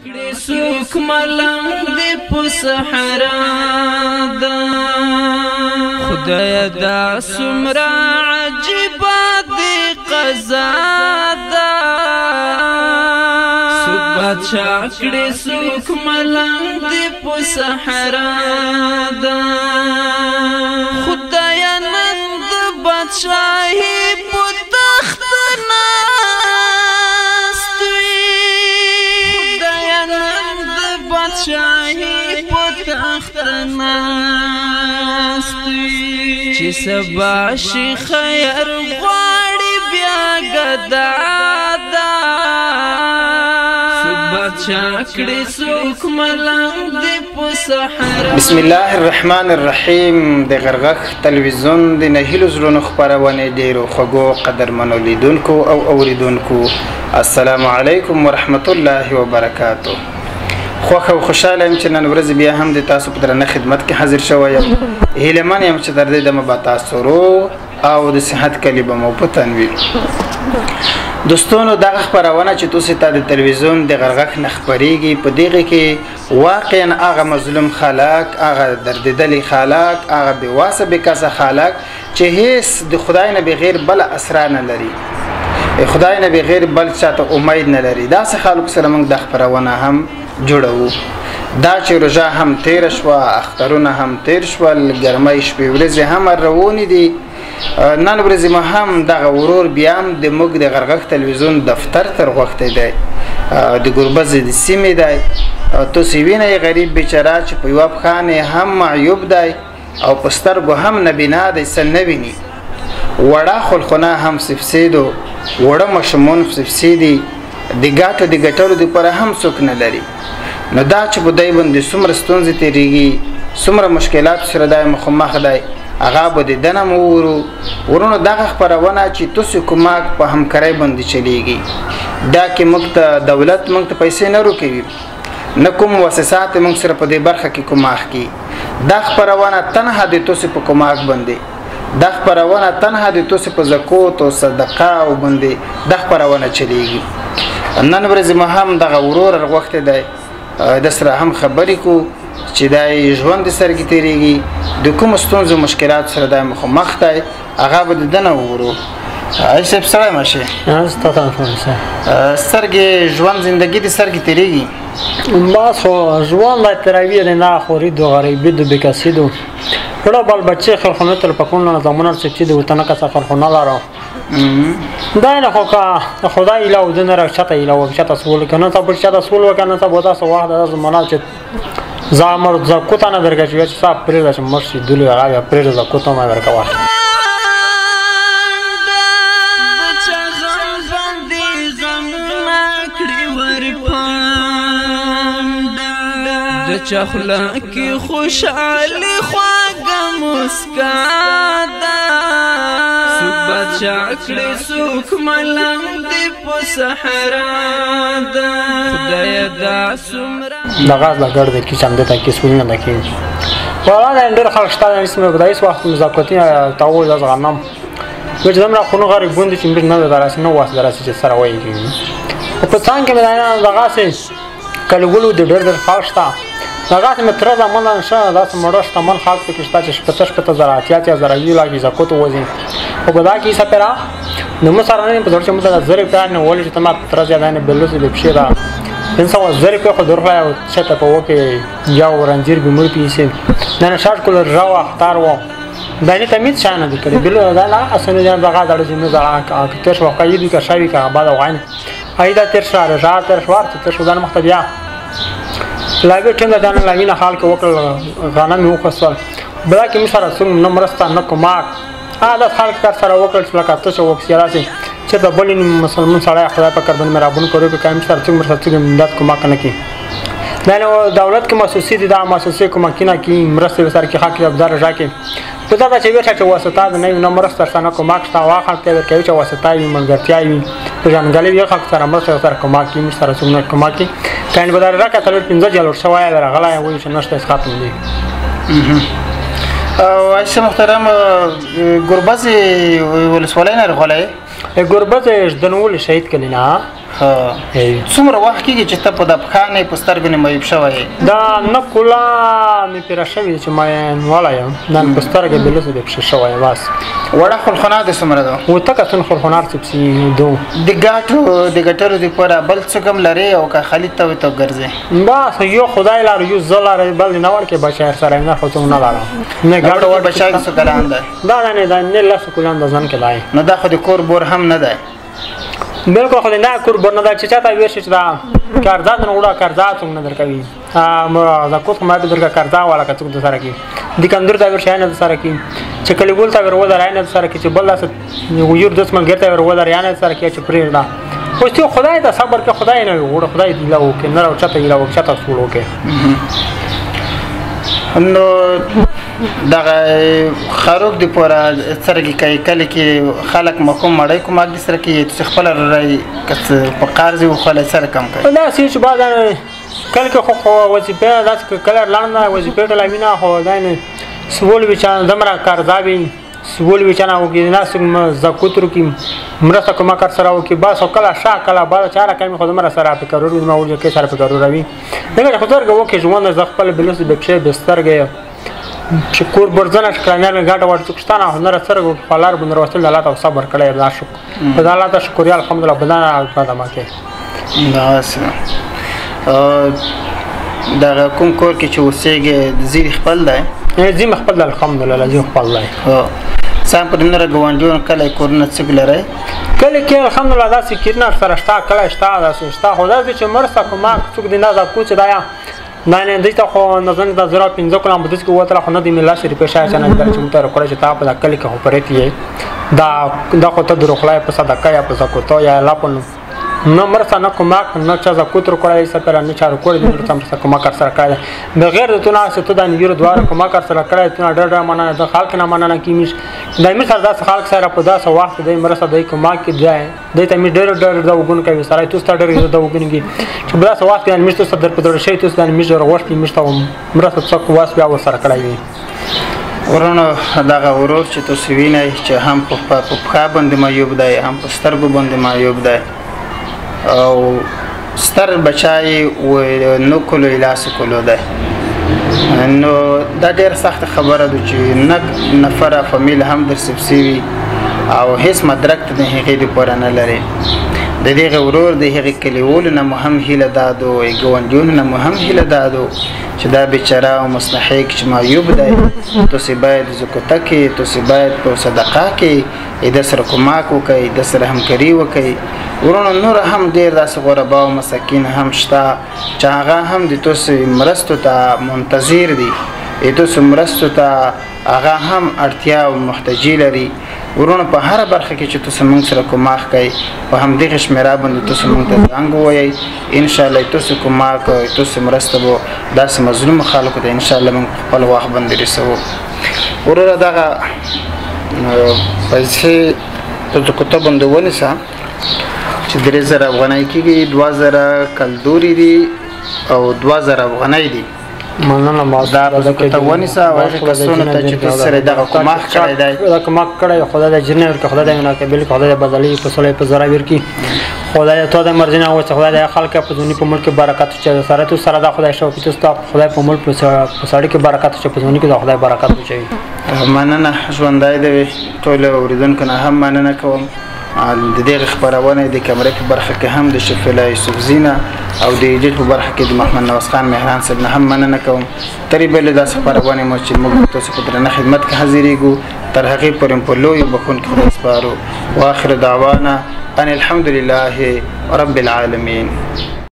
کړي څوک ملنګ دې په صحرا ده خدای دا څومره عجیبه دې قضا ده څوک بادشاه کړي څوک ملنګ دې په صحرا ده خدای نن د بادشاهي په تخت ناست وي خدای نن د بادشاهي په تخت ناست وي چې سبا شي خیر غواړي بیا ګدا ده بسم الله الرحمن الرحیم د غرغخ تلویزیون د نهیلو زړونو خپرونې ډیرو خوږو قدرمنو لیدونکو او اوریدونکو السلام علیکم ورحمت الله وبرکاتو خوښ او خوشاله یم چې نن ورځ بیا هم د تاسو په درنه خدمت کې حاضر شوی یم هیله من یم چې در دې دمه به تاسو روغ او د صحت کلي به مو په تن وي دوستانو دغه خپرونه چې تاسو ته د تلویزیون د غرغخ نه خپریږي په دغه کې واقعا هغه مظلوم خلک هغه دردیدلي خلک هغه بېواسه بېکسه خلک چې هیڅ د خدای نه بغیر بل اسرار نه لري خدای نه بغیر بل چاته امید نه لري داسې خلکو سره موږ د خپرونه هم جوړوو دا چې روژه هم تېره شوه اخترونه هم تېر شول ګرمۍ شپې ورځې هم روانې دي نن ورځې ما هم دغه ورور بیا هم د موږ د غرغخ تلویزیون دفتر تر غوښتی دی د ګربز د سیمې دی تاسې وینئ غریب بیچاره چې په یوه پښه هم معیوب دی او په سترګو هم نبینا دی څه نه ویني وړه خلخونه هم سفسیدو وړه ماشومان سفسیدي د ګاټو د ګټلو دپاره هم څوک نه لري نو دا چې په دی باندې څومره ستونزې تېرېږي څومره مشکلاتو سره دی مخامخ دی هغه به د دنه مو ورونو دغه خپرونه چې تاسو کومک په همکارۍ باندې چلیږي دا کې موږ ته دولت موږ ته پیسې نه روکوي نه کوم مؤسسات موږ سره په دې برخه کې کومک کوي دا خپرونه تنها د تاسو په کومک باندې دا خپرونه تنها د تاسو په زکات او صدقه او باندې دا خپرونه چلیږي نن ورځ ما هم دغه ورور وخت دی د سره هم خبرې کو چې دا ژوند سره کې تیریږي د کوم ستونزو مشکلات سره د مخ دی هغه به دنه وورو ایسه سره ماشي سرګي ژوند زندگی د سر کې تیریږي ما خو ژوند لا تراوی نه خوري د غریبي د بکاسیدو وړه بل بچي خلخونه تر پکون نه زمونه چې د وطن کا خلخونه لاره دا نه خو کا خدای له ودنه راچته له وچته سوال کنه ته پر چته سوال وکنه ته بودا سو واحد د زمونه چې زامر زکوتا نه درګه چې صاحب پرې راځم مرشي دلی هغه پرې زکوتا ما ورکوا د چخلا کی خوشاله خواږه مسکا ده څوک بادشاه کړي څوک ملنګ دې په صحرا ده خدای دا څومره دغه لګړ د کی چاند ته کی سولنه ده کی ولا اندر خلشتان اسمه بدایس وخت مزاکوتی تاول از غنم چې زمرا خونو غریب بوند چې مبر نه دراسه نو واسه دراسه چې سره وایي په څنګه مې نه دغه سه کلګلو د ډېر خاصتا هغه مې تر زمانه نشه داس مړشت من خاص کې شته چې پته زرا اتیا زرا یو لاګي زکوت وځي او بدا کې سپرا نو مسرانه په ځړ چې مده زری پلان نه ولې چې تما تر ځای نه بلوسي د بشیرا انسان زری په خو درغلا او چته په وکه یا ورنځیر به مړ پیسه نه شارټ کول راو اختار و دانی تمیز شانه دي کړي بل دا لا اسنه جان دغه دړ چې نو دا تر وخت یې دي کا شاوی کا بعد وغان ایدا تر شاره را تر شوار تر شودان مختبیا لاګه ټنګ دان لاوینه حال کې وکړ غانه مې وکړل بلا کې مشره سن نمرستا نه کوماک دا خلک کار سره وکړل چې لکه تاسو وکړئ چې د بلین مسلمان سره خدای په کار باندې مرابون کړو په کایم سره څنګه مرسته امداد کومک نه کی دا نو دولت کې مؤسسې دي دا مؤسسې کومک نه کی مرسته سره کې حق ابدار راکې په دا چې ویټه چې واسطه نه نو مرسته سره کومک تا واخل کې کوي چې واسطه یې منګرتیا یې په ځانګړي یو حق سره مرسته سره کومک کی سره څنګه کومک کی کاین بدر راکې تل 15 جلور شوای راغلا وایي چې نشته ختم دي عایشه محترم گربز ولسوالۍ نه راغلی گربز دنول شهید کلینا څومره وخت کېږي چې ته په د پښه نه په سترګو نه معیوب شوی دا نه کله مې پیره شوې چې ما والا یم نن په سترګې بلوسه دې پښه شوی بس وړه خلخونه د څومره ده وته کتون خلخونار چې دو د ګټرو دپاره بل څوک هم لرې او که خالد ته ته ګرځې بس یو خدای لاره یو زه لاره بل نه ورکې بچی سره نه خو څوک نه لرم نه ګټه بچی څو کلان ده دا نه دا نه لاسو کلان د ځان کې دی نو دا خو د کور بور هم نه دی بالکل خو نه کور بور نه دی چې چاته ویل شي چې دا قرضات نه وړه قرضات هم نه درکوي زکوت خو ما به درکه قرضا والا که څوک د سره کې دکاندار ته ورشي نه د سره کې چې کلیګول ته ور ودر نه د سره کې چې بل لاس یو د ملګری ته ور ودر نه د سره کې چې پرې دا خو ته خدای ته صبر کې خدای نه وړه خدای دی لا وکي نه راو چاته لا وکي چاته سول وکي نو دغه خروق دی پورا سرګي کوي کله کې خلک مخوم مړی کوم د سره کې چې خپل راي کس په قرض او خپل سره کم کوي دا چې بعد کله کې خو وظیفه داس کله لاندې وظیفه ته لوینه خو دا نه سوول وچان دمره قرضابین سوول وچانه او کې ناس زکوترو کې مرسته کومه کار سره او کې بس او کله شا کله بعد چاره کوي خو دمره سره په کارو ما ورته کې سره په کارو راوي دغه خو درګه وکي ژوند ز خپل بلوس د بچي بسترګه چې کور برځنه شکرانه مې ګاډه ورڅښتانه هنر سره خلار بن رسول الله تعالی صبر کړی الله شکر خدای الله تعالی شکر الحمدلله بدانه قدمه کې بس دا کوم کور کې چې اوسېږي زیر خپل دی زیم خپل الحمدلله زیم خپل دی سم په دنه غوانډون کله کورونه څګ لري کله کې الحمدلله دا سکرنا سره شتا کله شتا دا شتا خدای دې چې مرسته کومه څوک دې نه دا کوڅ دایا نه دې ته خو نظر د 0.5 کلام بده کې وته خو نه دې ملا شریف شای چې نه چې متر کړی چې تا په کله کې خو پرېتی دا خو ته دروخلای په صدقه یا په زکوت یا لاپن نه مرسته نه کومه نه چا زکوت کړی سپر نه چا کړی دې مرسته کومه کار سره کړی بغیر د تونه ست د نیور دوار کومه کار سره کړی ته ډېر مننه د خلک نه مننه کیمیش دایمي سره د خلک سره په داسه وخت د مرسته د کومه کې ځای د ته می ډېر د وګون کوي سره تو ستاره د وګونګي چې په داسه وخت کې مشته صدر په ډېر شي تو د میجر وخت مشته مرسته څوک واس بیا وسره کړی ورونو دغه ورور چې تو سوینه چې هم په پخا باندې معیوب دی هم په سترګو باندې معیوب دی او ستر بچای و نو کولو لاس کولو ده نو دا ډېر سخت خبره ده چې نه نفره فامیل هم در سبسیوي او هیڅ مدرک ته د هغې دپاره نه لري د دغه ورور د هغې کلیوالو نه مو هم هیله دادو ګاونډیانو نه مو هم هیله دادو چې دا بیچاره او مستحق چې معیوب دی تاسې باید زکوته کې تاسې باید په صدقه کې د سره کمک وکړئ د سره همکاري وکړئ ورونو نور هم ډېر داسې غربا او مساکین هم شته چې هغه هم د تاسې مرستو ته منتظر دي د تاسې مرستو ته هغه هم اړتیا او محتاجي لري ورونو په هره برخه کې چې تاسې موږ سره کومک کوئ په همدغه شمېره باندې تاسې موږ ته زنګ ووایئ انشاءالله تاسې کومک او تاسې مرسته به داسې مظلومو خلکو ته انشاءالله موږ په خپل وخت باندې رسوو وروره دغه پیسې په زکوته باندې ونیسه چې 3000 افغانۍ کېږي 2000 کلدوري دي او 2000 افغانۍ دي مننه ما دا په زکوته ونیسه او هغې کسونو ته چې تاسو سره دغه کومک کړی دی دا کومک کړی خدای د جنې ورکړي خدای د مناقبل خدای د بدلې په سړی په زرا ورکړي خدای ته د مرجنه او خدای د خلک په ځونی په ملک برکت چې سره تو سره د خدای شو په تاسو خدای په ملک په سړی کې برکت چې په ځونی کې د خدای برکت وچي مننه ژوندای دی ټول اوریدونکو نه هم مننه کوم د دې خبرونه د کیمرې په برخه کې هم د شفیلا یوسف زینا او د ایډیټ په برخه کې د محمد نواز خان مهران صاحب نه هم مننه کوم تقریبا د خبرونه مو چې موږ تاسو په درنه خدمت کې حاضرېږو تر هغه پورې په لوی بخون کې خدای سپارو واخر دعوانا ان الحمد لله رب العالمين